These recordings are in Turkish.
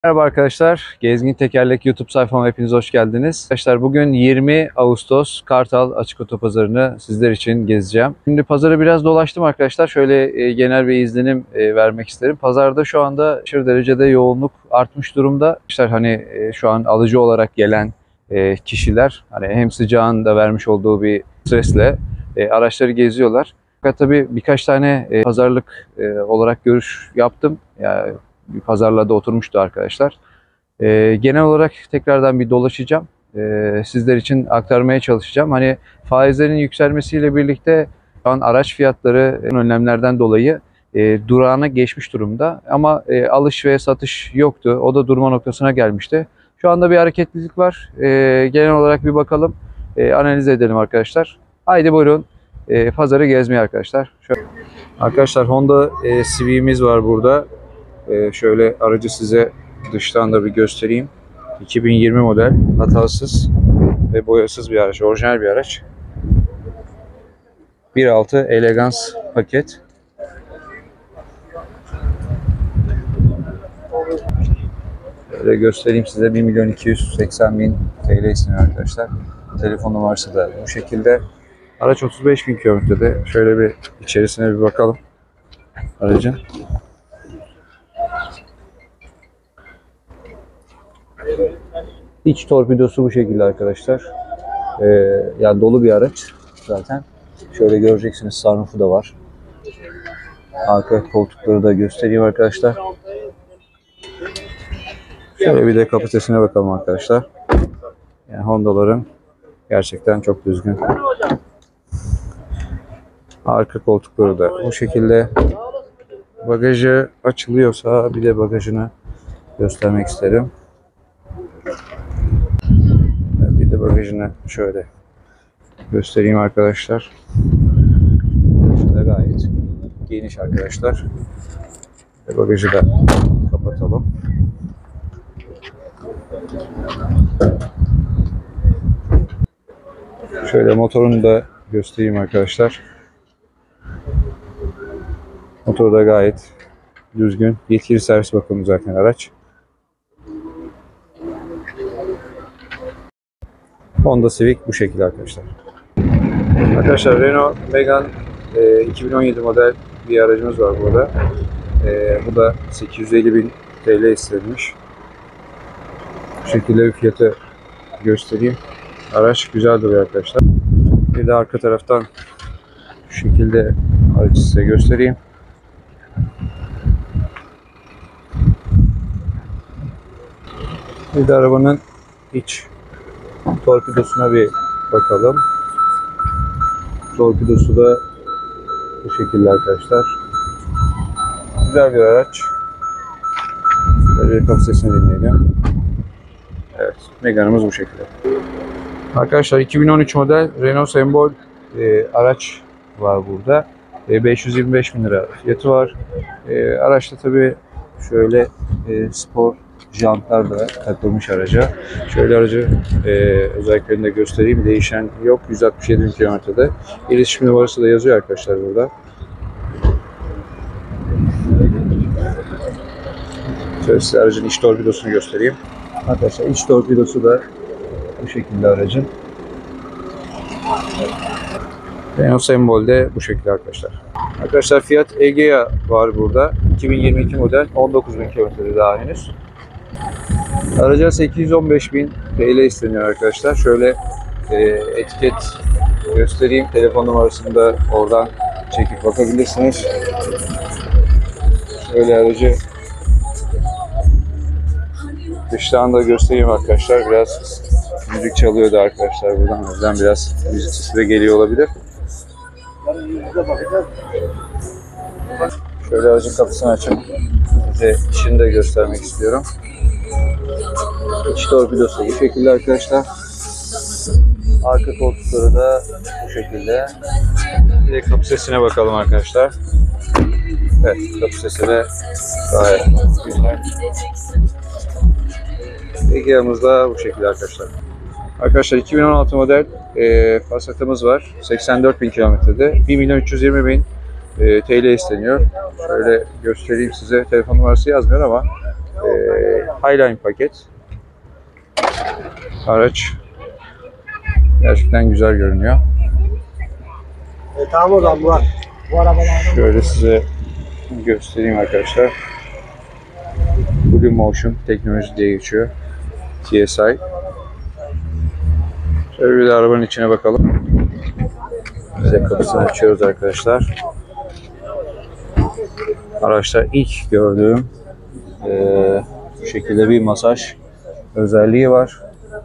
Merhaba arkadaşlar, Gezgin Tekerlek YouTube sayfama hepiniz hoş geldiniz. Arkadaşlar bugün 20 Ağustos Kartal Açık Otopazarı'nı sizler için gezeceğim. Şimdi pazarı biraz dolaştım arkadaşlar. Şöyle genel bir izlenim vermek isterim. Pazarda şu anda aşırı derecede yoğunluk artmış durumda. Arkadaşlar şu an alıcı olarak gelen kişiler hem sıcağın da vermiş olduğu bir stresle araçları geziyorlar. Fakat tabii birkaç tane pazarlık olarak görüş yaptım. Yani bir pazarlarda oturmuştu arkadaşlar. Genel olarak tekrardan bir dolaşacağım. Sizler için aktarmaya çalışacağım. Faizlerin yükselmesiyle birlikte şu an araç fiyatları önlemlerden dolayı durağına geçmiş durumda. Ama alış ve satış yoktu. O da durma noktasına gelmişti. Şu anda bir hareketlilik var. Genel olarak bir bakalım. Analiz edelim arkadaşlar. Haydi buyurun. Pazarı gezmeye arkadaşlar. Arkadaşlar Honda Civic'imiz var burada. Şöyle aracı size dıştan da bir göstereyim. 2020 model, hatasız ve boyasız bir araç, orijinal bir araç. 1.6 Elegance paket. Böyle göstereyim size. 1.280.000 TL istiyor arkadaşlar. Telefon numarası da bu şekilde. Araç 35.000 kilometrede. Şöyle bir içerisine bir bakalım aracın. İç torpidosu bu şekilde arkadaşlar. Yani dolu bir araç zaten. Şöyle göreceksiniz, sunroofu da var. Arka koltukları da göstereyim arkadaşlar. Şöyle bir de kapasitesine bakalım arkadaşlar. Yani Honda'ların gerçekten çok düzgün. Arka koltukları da bu şekilde. Bagajı açılıyorsa bir de bagajını göstermek isterim. Bir de bagajını şöyle göstereyim arkadaşlar. Şurada gayet geniş arkadaşlar. Bagajı da kapatalım. Şöyle motorunu da göstereyim arkadaşlar. Motoru da gayet düzgün. Yetkili servis bakımı zaten araç. Honda Civic bu şekilde arkadaşlar. Arkadaşlar Renault Megane 2017 model bir aracımız var burada. Bu da 850.000 TL istenmiş. Bu şekilde bir fiyatı göstereyim. Araç güzel duruyor arkadaşlar. Bir de arka taraftan şu şekilde aracı size göstereyim. Bir de arabanın iç torpidosuna bir bakalım. Torpidosu da bu şekilde arkadaşlar. Güzel bir araç. Böyle kapasitesini dinleyelim. Evet, Megane'ımız bu şekilde. Arkadaşlar 2013 model Renault Symbol araç var burada. 525.000 lira fiyatı var. Araçta tabii şöyle spor jantlar da takılmış araca. Şöyle aracı özelliklerini de göstereyim. Değişen yok. 167.000 kilometrede. İletişim numarası da yazıyor arkadaşlar burada. Şöyle size aracın iç torpidosunu göstereyim. Arkadaşlar iç torpidosu da bu şekilde aracın. Renault Symbol'de bu şekilde arkadaşlar. Arkadaşlar Fiat Egea var burada. 2022 model 19.000 kilometrede daha henüz. Araca 815.000 TL isteniyor arkadaşlar. Şöyle etiket göstereyim. Telefon numarasını da oradan çekip bakabilirsiniz. Şöyle aracı dıştan da göstereyim arkadaşlar. Biraz müzik çalıyordu arkadaşlar buradan. O yüzden biraz müzik sesi de geliyor olabilir. Şöyle aracın kapısını açıp size içini de göstermek istiyorum. İç torpidosu bu şekilde arkadaşlar. Arka koltukları da bu şekilde. Bir de kapı sesine bakalım arkadaşlar. Evet, kapı sesi de gayet güzel. Egea'mız da bu şekilde arkadaşlar. Arkadaşlar 2016 model Passat'ımız var. 84.000 kilometrede. 1.320.000 TL isteniyor. Şöyle göstereyim size. Telefon numarası yazmıyor ama Highline paket. Araç gerçekten güzel görünüyor. Tamam o zaman Murat. Bu arabalardan Şöyle size göstereyim arkadaşlar. Blue Motion teknoloji diye geçiyor. TSI. Şöyle bir de arabanın içine bakalım. Bize kapısını açıyoruz arkadaşlar. Araçta ilk gördüğüm bu şekilde bir masaj özelliği var.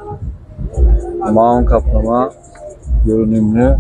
Maun kaplama görünümlü.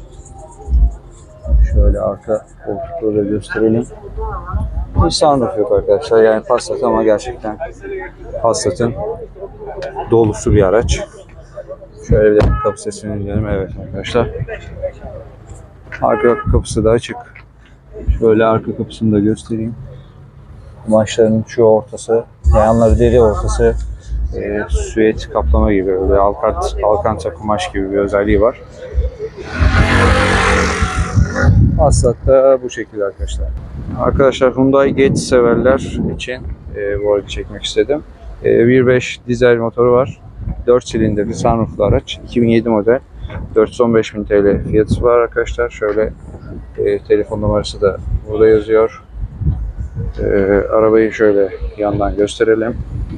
Şöyle arka koltukları da gösterelim. Bir sunroof yok arkadaşlar. Yani Passat ama gerçekten Passat'ın dolusu bir araç. Şöyle bir de kapı sesini dinleyelim. Evet arkadaşlar. Arka kapısı da açık. Şöyle arka kapısını da göstereyim. Kumaşların şu ortası, yanları deri, ortası süet kaplama gibi, böyle alkanta kumaş gibi bir özelliği var. Passat'ta bu şekilde arkadaşlar. Arkadaşlar Hyundai Getz severler için bu aracı çekmek istedim. 1.5 dizel motoru var. 4 silindirli sunrooflu araç. 2007 model. 415.000 TL fiyatı var arkadaşlar. Şöyle telefon numarası da burada yazıyor. Arabayı şöyle yandan gösterelim.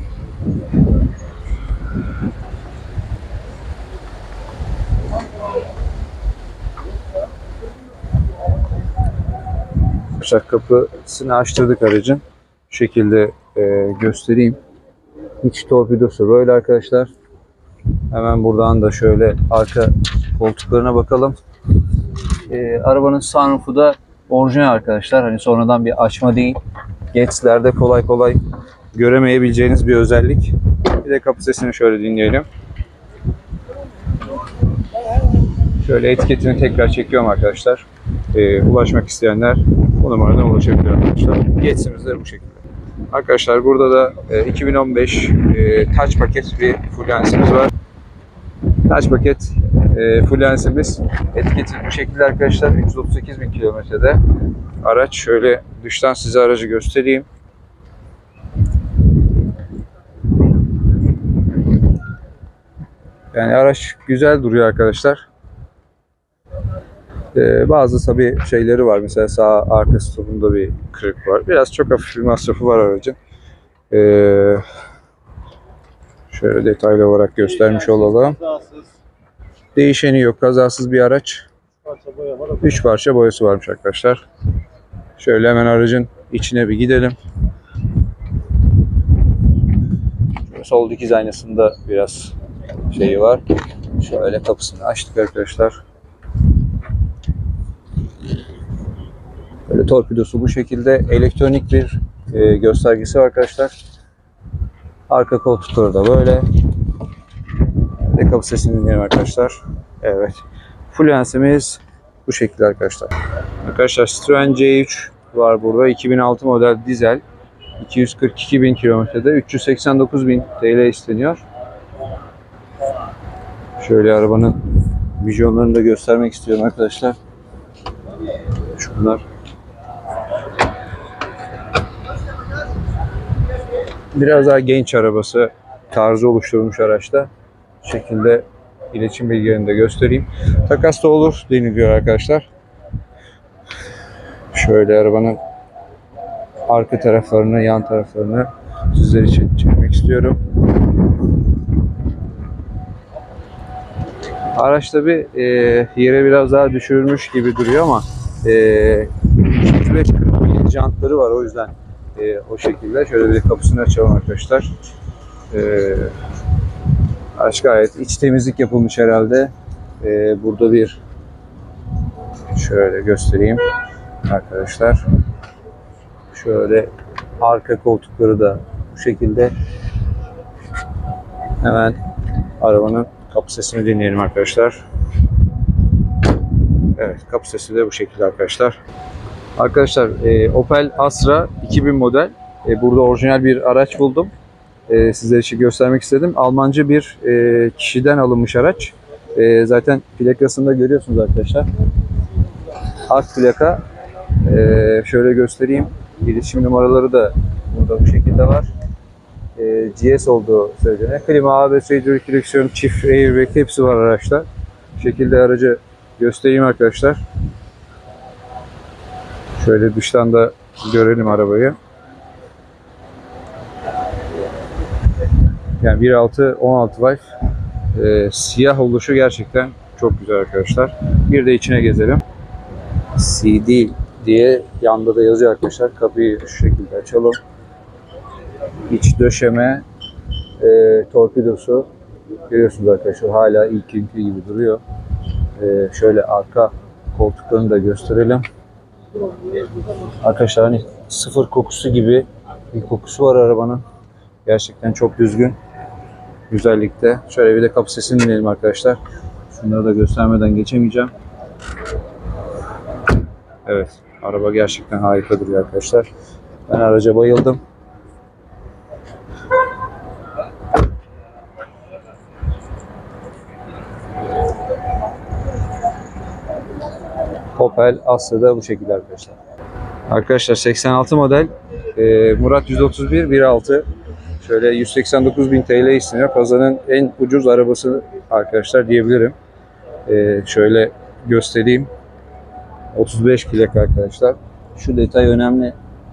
Kapısını açtırdık aracın. Şu şekilde göstereyim. İç torpidosu böyle arkadaşlar. Hemen buradan da şöyle arka koltuklarına bakalım. Arabanın sunroofu da orijinal arkadaşlar. Hani sonradan bir açma değil. Getz'lerde kolay kolay göremeyebileceğiniz bir özellik. Bir de kapı sesini şöyle dinleyelim. Şöyle etiketini tekrar çekiyorum arkadaşlar. Ulaşmak isteyenler bu numaradan ulaşabilir arkadaşlar. Getz'imiz de bu şekilde. Arkadaşlar burada da 2015 Touch paket bir Fluence'imiz var. Touch paket Fluence'imiz etiketi bu şekilde arkadaşlar. 338.000 kilometrede araç. Şöyle dıştan size aracı göstereyim. Yani araç güzel duruyor arkadaşlar. Bazı tabii şeyleri var. Mesela sağ arka stopunda bir kırık var. Biraz çok hafif bir masrafı var aracın. Şöyle detaylı olarak göstermiş olalım. Değişeni yok. Kazasız bir araç. 3 parça boyası varmış arkadaşlar. Şöyle hemen aracın içine bir gidelim. Sol dikiz aynasında biraz şeyi var. Şöyle kapısını açtık arkadaşlar. Böyle torpidosu bu şekilde. Elektronik bir göstergesi var arkadaşlar. Arka koltukları da böyle. Ve kapı sesini dinleyelim arkadaşlar. Evet. Fluence'imiz bu şekilde arkadaşlar. Arkadaşlar Citroen C3 var burada. 2006 model dizel. 242.000 kilometrede 389.000 TL isteniyor. Şöyle arabanın vizyonlarını da göstermek istiyorum arkadaşlar. Şunlar. Biraz daha genç arabası tarzı oluşturmuş araçta. Bu şekilde iletişim bilgilerini de göstereyim. Takas da olur deniliyor arkadaşlar. Şöyle arabanın arka taraflarını, yan taraflarını sizler için çekmek istiyorum. Araç tabi yere biraz daha düşürülmüş gibi duruyor ama 35-40 jantları var, o yüzden o şekilde. Şöyle bir kapısını açalım arkadaşlar. Araç gayet iç temizlik yapılmış herhalde. Burada bir şöyle göstereyim arkadaşlar. Şöyle arka koltukları da bu şekilde. Hemen arabanın kapı sesini dinleyelim arkadaşlar. Evet, kapı sesi de bu şekilde arkadaşlar. Arkadaşlar Opel Astra 2000 model. Burada orijinal bir araç buldum. Sizler için göstermek istedim. Almanca bir kişiden alınmış araç. Zaten plakasını da görüyorsunuz arkadaşlar. Ak plaka. Şöyle göstereyim. İletişim numaraları da burada bu şekilde var. GS olduğu söyleniyor. Klima, ABS, hidrolik direksiyon, çift airbag hepsi var araçta. Bu şekilde aracı göstereyim arkadaşlar. Şöyle dıştan da görelim arabayı. Yani 1.6 16 valve. Siyah oluşu gerçekten çok güzel arkadaşlar. Bir de içine gezelim. CD diye yanda da yazıyor arkadaşlar. Kapıyı şu şekilde açalım. İç döşeme torpidosu görüyorsunuz arkadaşlar. Hala ilk günkü gibi duruyor. Şöyle arka koltuklarını da gösterelim. Arkadaşlar hani sıfır kokusu gibi bir kokusu var arabanın. Gerçekten çok düzgün. Güzellikte. Şöyle bir de kapı sesini dinleyelim arkadaşlar. Şunları da göstermeden geçemeyeceğim. Evet. Araba gerçekten harika duruyor arkadaşlar. Ben araca bayıldım. Opel Astra da bu şekilde arkadaşlar. Arkadaşlar 86 model Murat 131 1.6. Şöyle 189.000 TL isteniyor. Pazarın en ucuz arabası arkadaşlar diyebilirim. Şöyle göstereyim. 35 plak arkadaşlar. Şu detay önemli.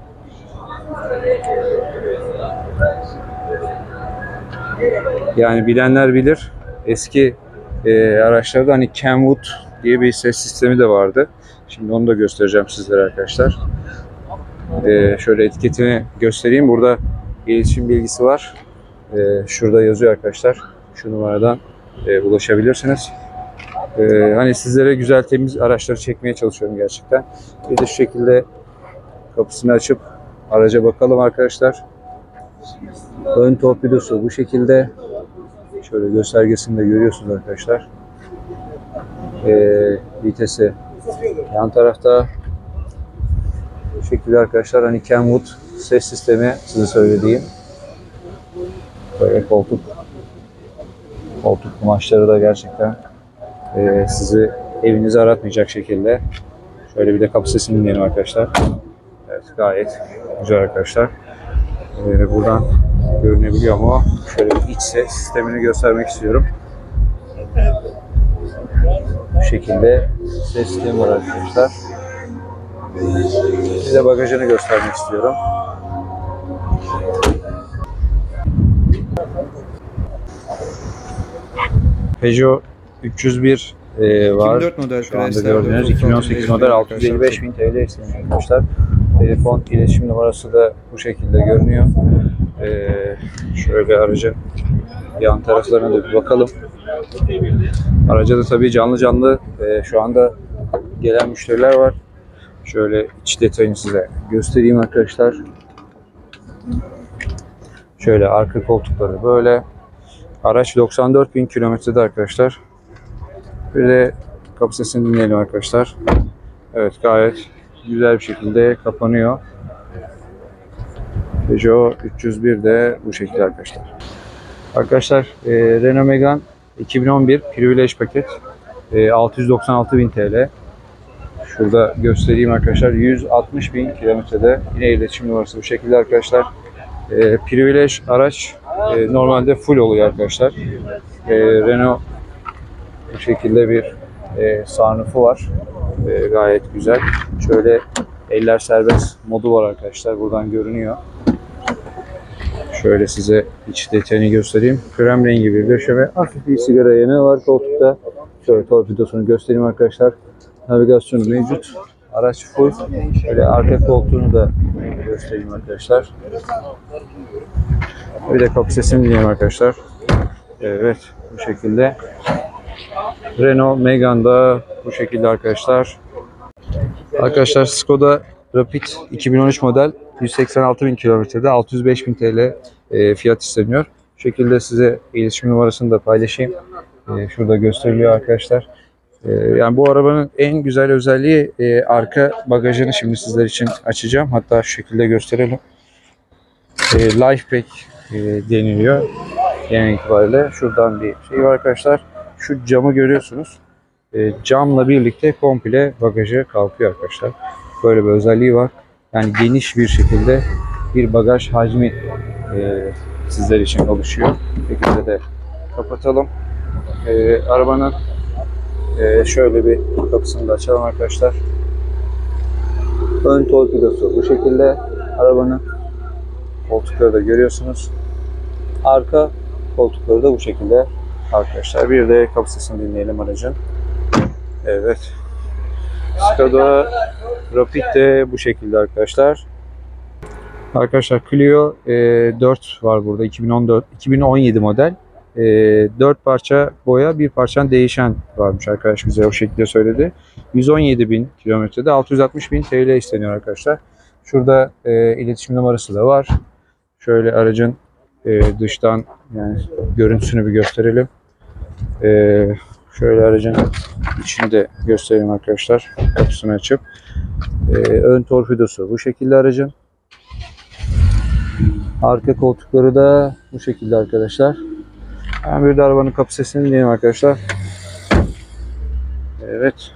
Yani bilenler bilir. Eski araçlarda hani Kenwood diye bir ses sistemi de vardı. Şimdi onu da göstereceğim sizlere arkadaşlar. Şöyle etiketini göstereyim. Burada iletişim bilgisi var. Şurada yazıyor arkadaşlar. Şu numaradan ulaşabilirsiniz. Hani sizlere güzel temiz araçları çekmeye çalışıyorum gerçekten. Bir de şu şekilde kapısını açıp araca bakalım arkadaşlar. Ön torpidosu bu şekilde. Şöyle göstergesini de görüyorsunuz arkadaşlar. Vitesi yan tarafta. Bu şekilde arkadaşlar hani Kenwood ses sistemi size söylediğim. Böyle koltuk kumaşları da gerçekten sizi evinizi aratmayacak şekilde. Şöyle bir de kapı sesini dinleyelim arkadaşlar. Evet, gayet güzel arkadaşlar. Buradan görünebiliyor mu? Şöyle bir iç ses sistemini göstermek istiyorum. Bu şekilde ses sistemi var arkadaşlar. Size bagajını göstermek istiyorum. Peugeot 301 var. 2004 model Şu anda Chrysler gördüğünüz 2018 model 655.000 TL isteniyor arkadaşlar. Telefon iletişim numarası da bu şekilde görünüyor. Şöyle aracın yan taraflarına da bir bakalım. Araca da tabii canlı şu anda gelen müşteriler var. Şöyle iç detayını size göstereyim arkadaşlar. Şöyle arka koltukları böyle. Araç 94.000 kilometrede arkadaşlar. Bir de kapı sesini dinleyelim arkadaşlar. Evet, gayet güzel bir şekilde kapanıyor. Peugeot 301 de bu şekilde arkadaşlar. Arkadaşlar Renault Megane 2011 Privilege paket 696.000 TL. Şurada göstereyim arkadaşlar. 160.000 kilometrede. Yine iletişim numarası bu şekilde arkadaşlar. Privilege araç normalde full oluyor arkadaşlar. Renault bu şekilde bir sunroofu var. Gayet güzel. Şöyle eller serbest modu var arkadaşlar. Buradan görünüyor. Şöyle size iç detayını göstereyim. Krem rengi bir döşeme. Hafif bir sigara yanığı var koltukta. Şöyle torpidosunu göstereyim arkadaşlar. Navigasyonu mevcut. Araç full. Şöyle arka koltuğunu da göstereyim arkadaşlar. Bir de kapı sesini dinleyelim arkadaşlar. Evet, bu şekilde. Renault Megane'da bu şekilde arkadaşlar. Arkadaşlar Skoda Rapid 2013 model 186.000 kilometrede 605.000 TL fiyat isteniyor. Bu şekilde size iletişim numarasını da paylaşayım. Şurada gösteriliyor arkadaşlar. Yani bu arabanın en güzel özelliği arka bagajını şimdi sizler için açacağım. Hatta şu şekilde gösterelim. Lifepack deniliyor. Genel itibariyle şuradan bir şey var arkadaşlar. Şu camı görüyorsunuz. Camla birlikte komple bagajı kalkıyor arkadaşlar. Böyle bir özelliği var. Yani geniş bir şekilde bir bagaj hacmi sizler için oluşuyor. Bu şekilde de kapatalım. Arabanın şöyle bir kapısını da açalım arkadaşlar. Ön torpidosu bu şekilde. Arabanın koltukları da görüyorsunuz. Arka koltukları da bu şekilde arkadaşlar. Bir de kapı sesini dinleyelim aracın. Evet. Skoda Rapid de bu şekilde arkadaşlar. Arkadaşlar Clio 4 var burada. 2017 model. 4 parça boya, bir parçan değişen varmış arkadaş, bize o şekilde söyledi. 117.000 kilometrede 660.000 TL isteniyor arkadaşlar. Şurada iletişim numarası da var. Şöyle aracın dıştan yani görüntüsünü bir gösterelim. Şöyle aracın içini de göstereyim arkadaşlar. Kapısını açıp. Ön torpidosu bu şekilde aracın. Arka koltukları da bu şekilde arkadaşlar. Ben bir de arabanın kapı sesini dinleyelim arkadaşlar. Evet.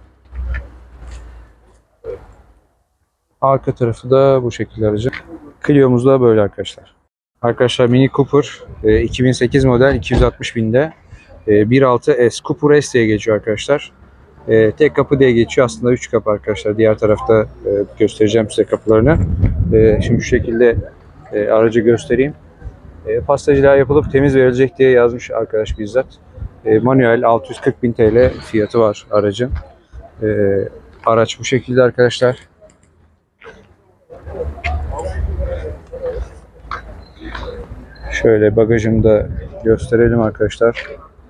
Arka tarafı da bu şekilde aracın. Clio'muz da böyle arkadaşlar. Arkadaşlar Mini Cooper 2008 model 260.000'de 1.6 S. Cooper S diye geçiyor arkadaşlar. Tek kapı diye geçiyor. Aslında 3 kapı arkadaşlar. Diğer tarafta göstereceğim size kapılarını. Şimdi şu şekilde aracı göstereyim. Pastacılığa yapılıp temiz verilecek diye yazmış arkadaş bizzat. Manuel 640.000 TL fiyatı var aracın. Araç bu şekilde arkadaşlar. Şöyle bagajını da gösterelim arkadaşlar.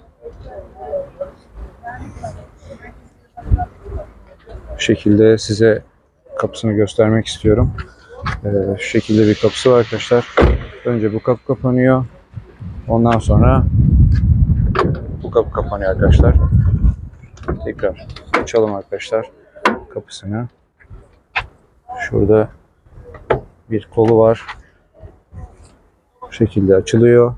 Bu şekilde size kapısını göstermek istiyorum. Şu şekilde bir kapısı var arkadaşlar. Önce bu kapı kapanıyor. Ondan sonra bu kapı kapanıyor arkadaşlar. Tekrar açalım arkadaşlar kapısını. Şurada bir kolu var. Bu şekilde açılıyor.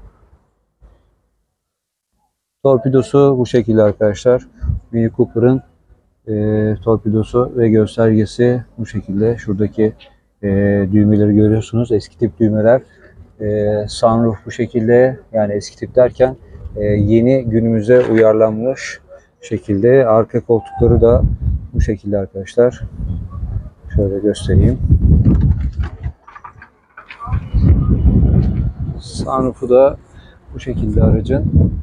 Torpidosu bu şekilde arkadaşlar. Mini Cooper'ın torpidosu ve göstergesi bu şekilde. Şuradaki düğmeleri görüyorsunuz. Eski tip düğmeler. Sunroof bu şekilde. Yani eski tip derken yeni günümüze uyarlanmış şekilde. Arka koltukları da bu şekilde arkadaşlar. Şöyle göstereyim. Sunroof'u da bu şekilde aracın.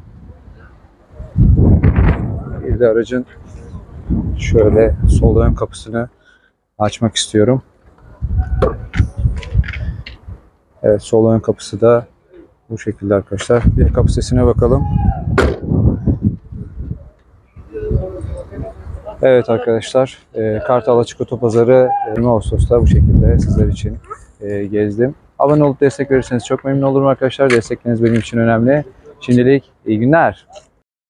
Bir de aracın şöyle sol ön kapısını açmak istiyorum. Evet, sol ön kapısı da bu şekilde arkadaşlar. Bir kapı sesine bakalım. Evet arkadaşlar, Kartal Açık Otopazarı 20 Ağustos'ta bu şekilde sizler için gezdim. Abone olup destek verirseniz çok memnun olurum arkadaşlar. Destekleriniz benim için önemli. Şimdilik iyi günler.